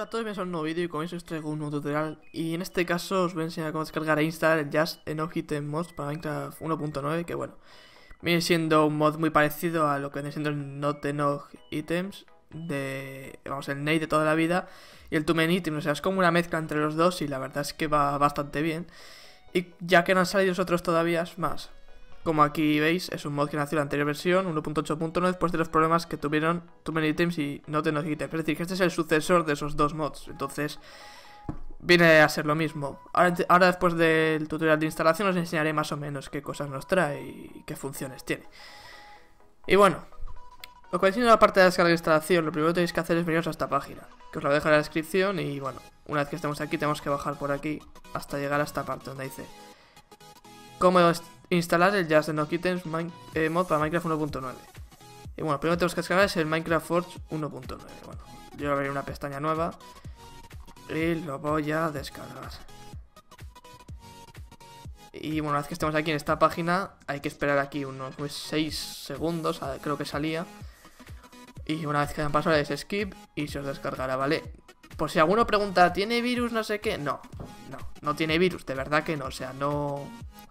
Hola a todos, bienvenidos a un nuevo vídeo y como veis os traigo un nuevo tutorial. Y en este caso os voy a enseñar cómo descargar e instalar el Just Enough Item Mods para Minecraft 1.9. Que bueno, viene siendo un mod muy parecido a lo que viene siendo el Not Enough Items de, vamos, el Nate de toda la vida y el Too Many Items. O sea, es como una mezcla entre los dos y la verdad es que va bastante bien. Y ya que no han salido los otros todavía, es más, como aquí veis, es un mod que nació en la anterior versión, 1.8.1, después de los problemas que tuvieron Too Many Items y Not Enough Items. Es decir, que este es el sucesor de esos dos mods, entonces viene a ser lo mismo. Ahora después del tutorial de instalación os enseñaré más o menos qué cosas nos trae y qué funciones tiene. Y bueno, lo que decimos en la parte de descarga e instalación, lo primero que tenéis que hacer es veniros a esta página, que os la dejo en la descripción. Y bueno, una vez que estemos aquí tenemos que bajar por aquí hasta llegar a esta parte donde dice cómo instalar el Just Enough Items mod para Minecraft 1.9. Y bueno, primero tenemos que descargar es el Minecraft Forge 1.9. Bueno, yo abriré una pestaña nueva y lo voy a descargar. Y bueno, una vez que estemos aquí en esta página hay que esperar aquí unos 6 segundos, creo que salía. Y una vez que hayan pasado es skip y se os descargará, ¿vale? Por si alguno pregunta, ¿tiene virus no sé qué? No tiene virus, de verdad que no, o sea, no,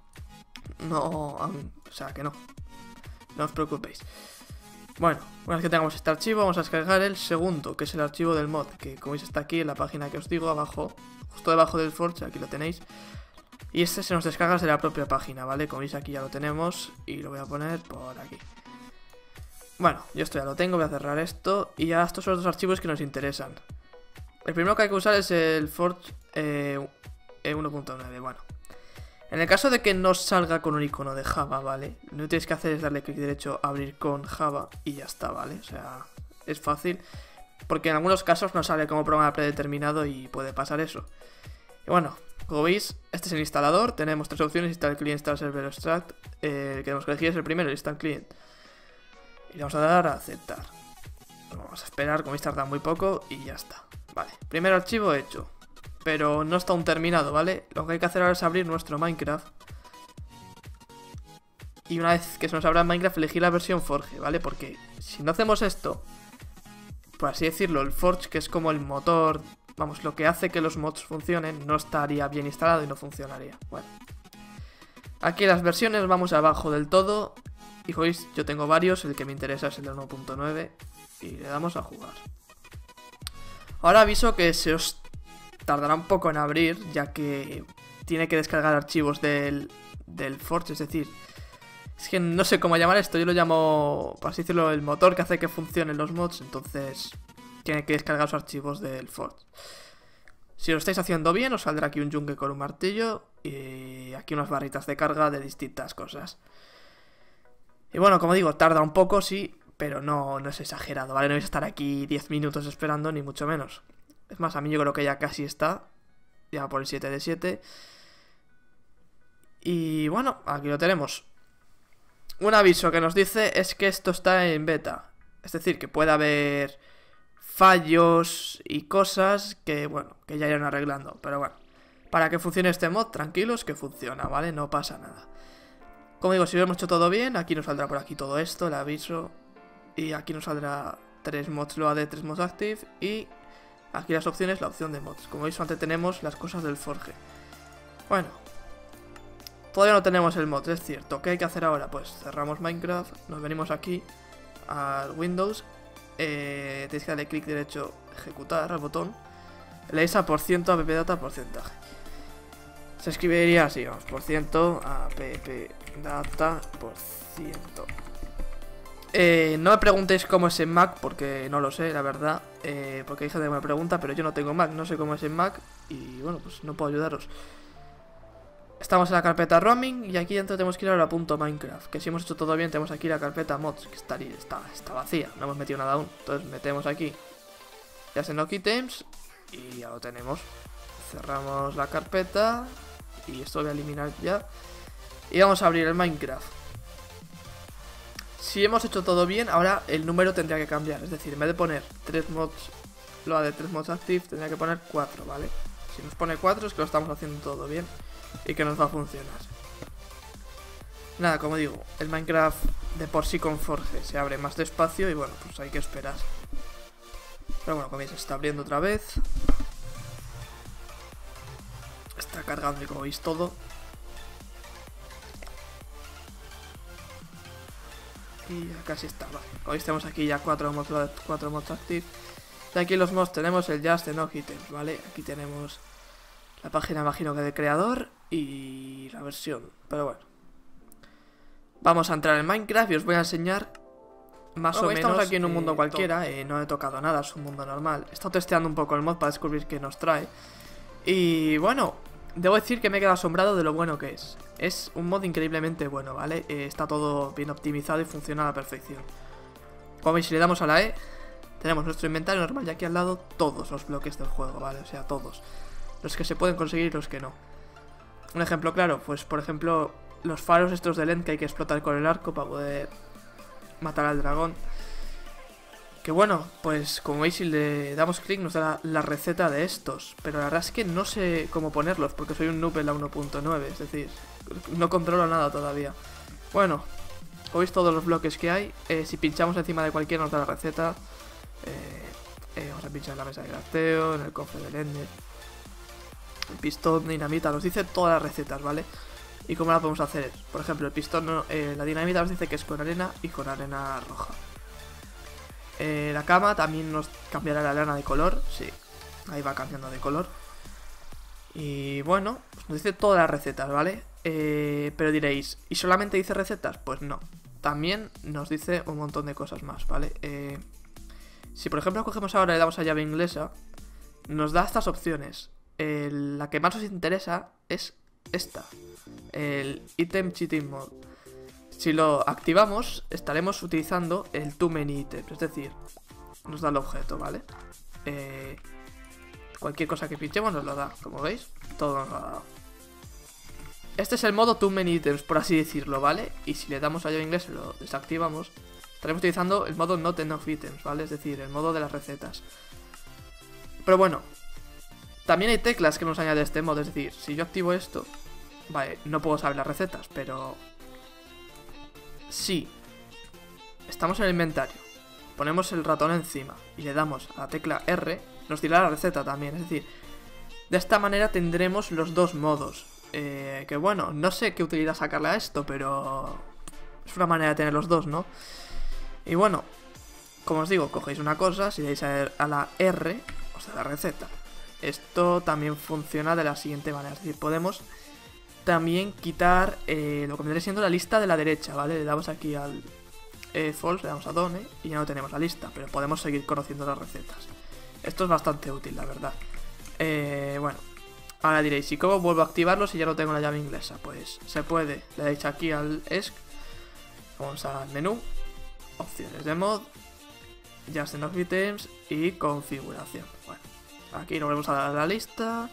que no os preocupéis. Bueno, una vez que tengamos este archivo vamos a descargar el segundo, que es el archivo del mod, que como veis está aquí en la página que os digo, abajo, justo debajo del Forge, aquí lo tenéis. Y este se nos descarga desde la propia página, ¿vale? Como veis aquí ya lo tenemos y lo voy a poner por aquí. Bueno, yo esto ya lo tengo, voy a cerrar esto y ya estos son los dos archivos que nos interesan. El primero que hay que usar es el Forge 1.9, bueno. En el caso de que no salga con un icono de Java, ¿vale? Lo que tienes que hacer es darle clic derecho, abrir con Java y ya está, ¿vale? O sea, es fácil, porque en algunos casos no sale como programa predeterminado y puede pasar eso. Y bueno, como veis, este es el instalador, tenemos tres opciones: install client, install server, extract. El que tenemos que elegir es el primero, el install client. Y le vamos a dar a aceptar. Vamos a esperar, como veis tarda muy poco y ya está. Vale, primer archivo hecho. Pero no está aún terminado, ¿vale? Lo que hay que hacer ahora es abrir nuestro Minecraft. Y una vez que se nos abra en Minecraft, elegir la versión Forge, ¿vale? Porque si no hacemos esto, por así decirlo, el Forge, que es como el motor, vamos, lo que hace que los mods funcionen, no estaría bien instalado y no funcionaría. Bueno, aquí las versiones vamos abajo del todo. Y veis, yo tengo varios, el que me interesa es el de 1.9. Y le damos a jugar. Ahora aviso que se os tardará un poco en abrir, ya que tiene que descargar archivos del Forge, es decir, es que no sé cómo llamar esto, yo lo llamo, por así decirlo, el motor que hace que funcionen los mods, entonces tiene que descargar los archivos del Forge. Si lo estáis haciendo bien, os saldrá aquí un yunque con un martillo y aquí unas barritas de carga de distintas cosas. Y bueno, como digo, tarda un poco, sí, pero no es exagerado, ¿vale? No vais a estar aquí 10 minutos esperando, ni mucho menos. Es más, a mí yo creo que ya casi está. Ya por el 7 de 7. Y bueno, aquí lo tenemos. Un aviso que nos dice es que esto está en beta. Es decir, que puede haber fallos y cosas que, bueno, que ya irán arreglando. Pero bueno, para que funcione este mod, tranquilos que funciona, ¿vale? No pasa nada. Como digo, si lo hemos hecho todo bien, aquí nos saldrá por aquí todo esto, el aviso. Y aquí nos saldrá 3 mods loaded, 3 mods active y aquí las opciones, la opción de mods. Como veis, antes tenemos las cosas del Forge. Bueno, todavía no tenemos el mod, es cierto. ¿Qué hay que hacer ahora? Pues cerramos Minecraft, nos venimos aquí al Windows. Tenéis que darle clic derecho, ejecutar al botón. Le dais a %, app data, porcentaje. Se escribiría así, vamos, %, app data, %. No me preguntéis cómo es en Mac, porque no lo sé, la verdad. Porque hay gente que me pregunta, pero yo no tengo Mac, no sé cómo es en Mac. Y bueno, pues no puedo ayudaros. Estamos en la carpeta roaming y aquí dentro tenemos que ir a la .minecraft. Que si hemos hecho todo bien, tenemos aquí la carpeta mods, que está vacía, no hemos metido nada aún. Entonces metemos aquí Just Enough Items y ya lo tenemos. Cerramos la carpeta y esto lo voy a eliminar ya. Y vamos a abrir el Minecraft. Si hemos hecho todo bien, ahora el número tendría que cambiar. Es decir, en vez de poner 3 mods, lo de 3 mods active, tendría que poner 4, ¿vale? Si nos pone 4 es que lo estamos haciendo todo bien y que nos va a funcionar. Nada, como digo, el Minecraft de por sí con Forge se abre más despacio y bueno, pues hay que esperar. Pero bueno, como veis, se está abriendo otra vez. Está cargando y como veis todo. Y ya casi está, vale. Como veis tenemos aquí ya 4 mods active. Y aquí los mods tenemos el Just Enough Items, ¿vale? Aquí tenemos la página, imagino que del creador y la versión. Pero bueno. Vamos a entrar en Minecraft y os voy a enseñar más o menos. Estamos aquí en un mundo cualquiera, no he tocado nada, es un mundo normal. He estado testeando un poco el mod para descubrir qué nos trae. Y bueno, debo decir que me he quedado asombrado de lo bueno que es. Es un mod increíblemente bueno, ¿vale? Está todo bien optimizado y funciona a la perfección. Como veis, si le damos a la E, tenemos nuestro inventario normal y aquí al lado todos los bloques del juego, ¿vale? O sea, todos. Los que se pueden conseguir y los que no. Un ejemplo claro, pues por ejemplo, los faros estos de End que hay que explotar con el arco para poder matar al dragón. Que bueno, pues como veis, si le damos clic nos da la receta de estos. Pero la verdad es que no sé cómo ponerlos porque soy un noob en la 1.9, es decir, no controlo nada todavía. Bueno, como veis todos los bloques que hay, si pinchamos encima de cualquiera nos da la receta. Vamos a pinchar en la mesa de crafteo, en el cofre del Ender, el pistón, dinamita, nos dice todas las recetas, ¿vale? Y cómo la podemos hacer. Por ejemplo, el pistón, la dinamita nos dice que es con arena y con arena roja. La cama también nos cambiará la lana de color. Sí, ahí va cambiando de color. Y bueno, pues nos dice todas las recetas, ¿vale? Pero diréis, ¿y solamente dice recetas? Pues no, también nos dice un montón de cosas más, ¿vale? Si por ejemplo cogemos ahora y le damos a llave inglesa, nos da estas opciones. La que más os interesa es esta, el Item Cheating Mode. Si lo activamos, estaremos utilizando el Too Many Items, es decir, nos da el objeto, ¿vale? Cualquier cosa que pinchemos nos lo da, como veis, todo nos lo ha dado. Este es el modo Too Many Items, por así decirlo, ¿vale? Y si le damos a llave inglesa y lo desactivamos, estaremos utilizando el modo Not Enough Items, ¿vale? Es decir, el modo de las recetas. Pero bueno, también hay teclas que nos añade este modo, es decir, si yo activo esto, vale, no puedo saber las recetas, pero si estamos en el inventario, ponemos el ratón encima y le damos a la tecla R, nos dirá la receta también, es decir, de esta manera tendremos los dos modos. Que bueno, no sé qué utilidad sacarle a esto, pero es una manera de tener los dos, ¿no? Y bueno, como os digo, cogéis una cosa, si le dais a la R, os da la receta. Esto también funciona de la siguiente manera, es decir, podemos también quitar lo que vendría siendo la lista de la derecha, ¿vale? Le damos aquí al false, le damos a done y ya no tenemos la lista, pero podemos seguir conociendo las recetas. Esto es bastante útil, la verdad. Bueno, ahora diréis, ¿y cómo vuelvo a activarlo si ya no tengo la llave inglesa? Pues se puede, le dais aquí al ESC, vamos al menú, opciones de mod, Just Enough Items y configuración. Bueno, aquí nos volvemos a dar a la lista.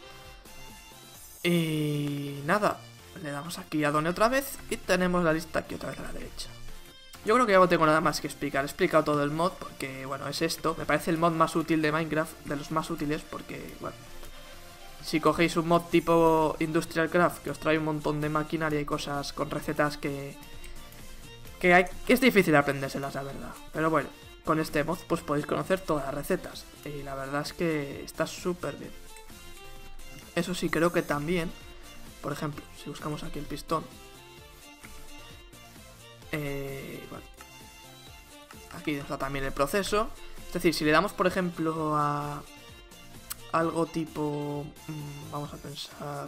Y nada, le damos aquí a Done otra vez y tenemos la lista aquí otra vez a la derecha. Yo creo que ya no tengo nada más que explicar. He explicado todo el mod porque, bueno, es esto. Me parece el mod más útil de Minecraft, de los más útiles, porque, bueno, si cogéis un mod tipo Industrial Craft que os trae un montón de maquinaria y cosas con recetas que es difícil aprendérselas, la verdad. Pero bueno, con este mod pues podéis conocer todas las recetas y la verdad es que está súper bien. Eso sí, creo que también, por ejemplo, si buscamos aquí el pistón, bueno, aquí nos da también el proceso. Es decir, si le damos, por ejemplo, a algo tipo, vamos a pensar,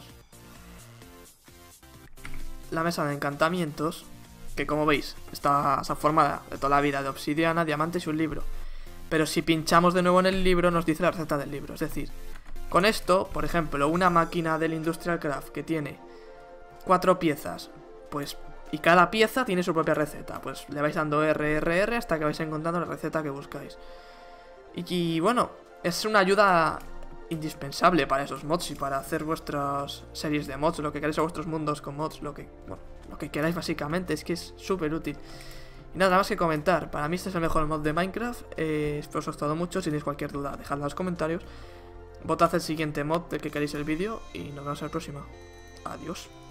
la mesa de encantamientos, que como veis está formada de toda la vida de obsidiana, diamantes y un libro. Pero si pinchamos de nuevo en el libro nos dice la receta del libro. Es decir, con esto, por ejemplo, una máquina del Industrial Craft que tiene 4 piezas, pues, y cada pieza tiene su propia receta, pues le vais dando R hasta que vais encontrando la receta que buscáis. Y bueno, es una ayuda indispensable para esos mods y para hacer vuestras series de mods, lo que queráis, o vuestros mundos con mods, lo que queráis básicamente, es que es súper útil. Y nada más que comentar, para mí este es el mejor mod de Minecraft, espero que os haya gustado mucho. Si tenéis cualquier duda, dejadla en los comentarios, votad el siguiente mod del que queréis el vídeo y nos vemos en la próxima. Adiós.